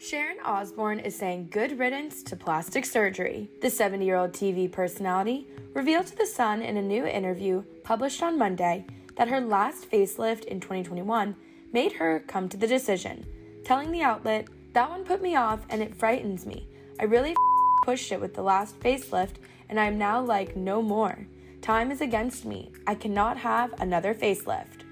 Sharon Osbourne is saying good riddance to plastic surgery. The 70-year-old TV personality revealed to The Sun in a new interview published on Monday that her last facelift in 2021 made her come to the decision, telling the outlet, "That one put me off and it frightens me. I really pushed it with the last facelift and I am now like, no more. Time is against me. I cannot have another facelift."